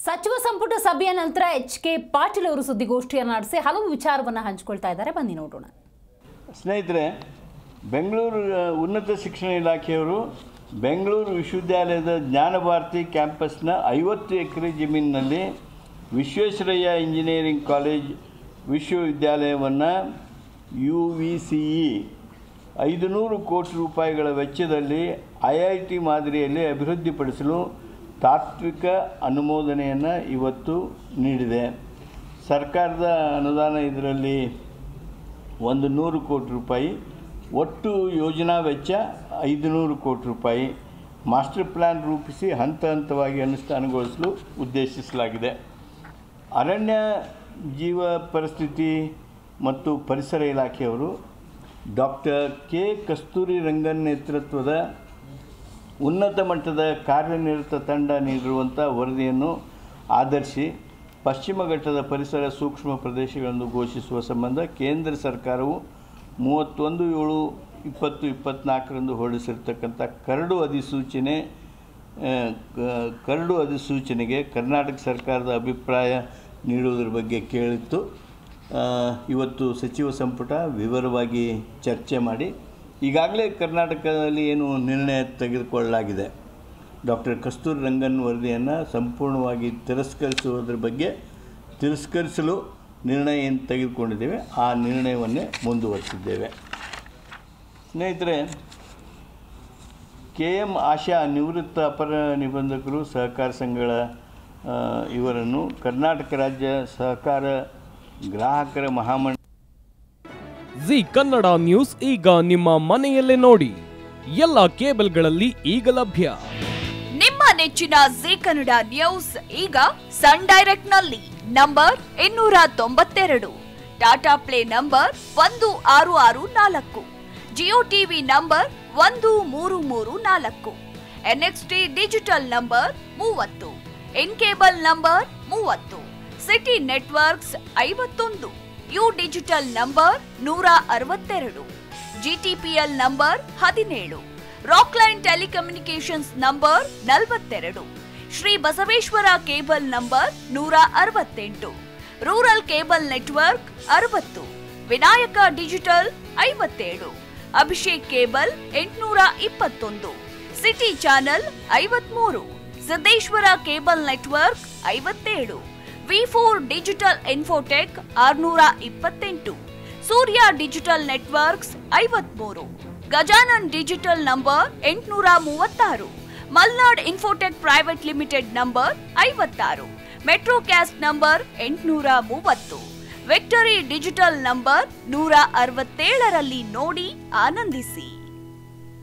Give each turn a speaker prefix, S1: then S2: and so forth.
S1: ಸಚಿವ ಸಂಪುಟ ಸಭೆಯ ನಂತರ ಎಚ್.ಕೆ. ಪಾಟೀಲ್ ಅವರು ಸುದ್ದಿಗೋಷ್ಠಿಯನ್ನು ನಡೆಸಿ ಹಲವು ವಿಚಾರವನ್ನು ಹಂಚಿಕೊಳ್ತಾ ಇದ್ದಾರೆ. ಬನ್ನಿ ನೋಡೋಣ.
S2: ಸ್ನೇಹಿತರೆ, ಬೆಂಗಳೂರು ಉನ್ನತ ಶಿಕ್ಷಣ ಇಲಾಖೆಯವರು ಬೆಂಗಳೂರು ವಿಶ್ವವಿದ್ಯಾಲಯದ ಜ್ಞಾನಭಾರತಿ ಕ್ಯಾಂಪಸ್ನ 50 ಎಕರೆ ಜಮೀನಿನಲ್ಲಿ ವಿಶ್ವೇಶ್ವರಯ್ಯ ಇಂಜಿನಿಯರಿಂಗ್ ಕಾಲೇಜ್ ವಿಶ್ವವಿದ್ಯಾಲಯವನ್ನು UVCE 500 ಕೋಟಿ ರೂಪಾಯಿಗಳ ವೆಚ್ಚದಲ್ಲಿ IIT ಮಾದರಿಯಲ್ಲಿ ಅಭಿವೃದ್ಧಿಪಡಿಸಲು ತಾತ್ವಿಕ ಅನುಮೋದನೆಯನ್ನು ಇವತ್ತು ನೀಡಿದೆ. ಸರ್ಕಾರದ ಅನುದಾನ ಇದರಲ್ಲಿ 100 ಕೋಟಿ ರೂಪಾಯಿ, ಒಟ್ಟು ಯೋಜನಾ ವೆಚ್ಚ 500 ಕೋಟಿ ರೂಪಾಯಿ. ಮಾಸ್ಟರ್ ಪ್ಲ್ಯಾನ್ ರೂಪಿಸಿ ಹಂತ ಹಂತವಾಗಿ ಅನುಷ್ಠಾನಗೊಳಿಸಲು ಉದ್ದೇಶಿಸಲಾಗಿದೆ. ಅರಣ್ಯ ಜೀವ ಪರಿಸ್ಥಿತಿ ಮತ್ತು ಪರಿಸರ ಇಲಾಖೆಯವರು ಡಾಕ್ಟರ್ ಕೆ. ಕಸ್ತೂರಿ ರಂಗನ್ ನೇತೃತ್ವದ ಉನ್ನತ ಮಟ್ಟದ ಕಾರ್ಯನಿರತ ತಂಡ ನೀಡಿರುವಂಥ ವರದಿಯನ್ನು ಆಧರಿಸಿ ಪಶ್ಚಿಮ ಘಟ್ಟದ ಪರಿಸರ ಸೂಕ್ಷ್ಮ ಪ್ರದೇಶಗಳನ್ನು ಘೋಷಿಸುವ ಸಂಬಂಧ ಕೇಂದ್ರ ಸರ್ಕಾರವು 31/7/2024 ಹೊರಡಿಸಿರ್ತಕ್ಕಂಥ ಕರಡು ಅಧಿಸೂಚನೆಗೆ ಕರ್ನಾಟಕ ಸರ್ಕಾರದ ಅಭಿಪ್ರಾಯ ನೀಡುವುದರ ಬಗ್ಗೆ ಕೇಳಿತ್ತು. ಇವತ್ತು ಸಚಿವ ಸಂಪುಟ ವಿವರವಾಗಿ ಚರ್ಚೆ ಮಾಡಿ ಈಗಾಗಲೇ ಕರ್ನಾಟಕದಲ್ಲಿ ಏನು ನಿರ್ಣಯ ತೆಗೆದುಕೊಳ್ಳಲಾಗಿದೆ, ಡಾಕ್ಟರ್ ಕಸ್ತೂರಿ ರಂಗನ್ ವರದಿಯನ್ನು ಸಂಪೂರ್ಣವಾಗಿ ತಿರಸ್ಕರಿಸಲು ನಿರ್ಣಯ ಏನು ತೆಗೆದುಕೊಂಡಿದ್ದೇವೆ ಆ ನಿರ್ಣಯವನ್ನೇ ಮುಂದುವರಿಸಿದ್ದೇವೆ. ಸ್ನೇಹಿತರೆ, KM ಆಶಾ ನಿವೃತ್ತ ಅಪರ ನಿಬಂಧಕರು ಸಹಕಾರ ಸಂಘಗಳ ಇವರನ್ನು ಕರ್ನಾಟಕ ರಾಜ್ಯ ಸಹಕಾರ ಗ್ರಾಹಕರ ಮಹಾಮಂಡಳಿ
S3: ಜಿ ಕನ್ನಡ ನ್ಯೂಸ್ ಈಗ ನಿಮ್ಮ ಮನೆಯಲ್ಲೇ ನೋಡಿ. ಎಲ್ಲ ಕೇಬಲ್ಗಳಲ್ಲಿ ಈಗ ಲಭ್ಯ.
S4: ನಿಮ್ಮ ನೆಚ್ಚಿನ ಜಿ ಕನ್ನಡ ನ್ಯೂಸ್ ಈಗ ಸನ್ ಡೈರೆಕ್ಟ್ ನಲ್ಲಿ number 292, Tata play number 1664, Jio TV number 1334, NXT digital number 30, in cable number 30, city networks 51, U digital number 162, GTPL number 17, Rockline telecommunications number 42, Shri Basaveshwara cable number 168, rural cable network 60, Vinayaka digital 57, Abhishek cable 821, city channel 53, Siddeshwara cable network 57, V4 digital infotech 628, Surya digital networks 53, Gajanan digital number 836, Malnad infotech private limited number 56, Metrocast number 830, victory digital number 167ರಲ್ಲಿ ನೋಡಿ ಆನಂದಿಸಿ.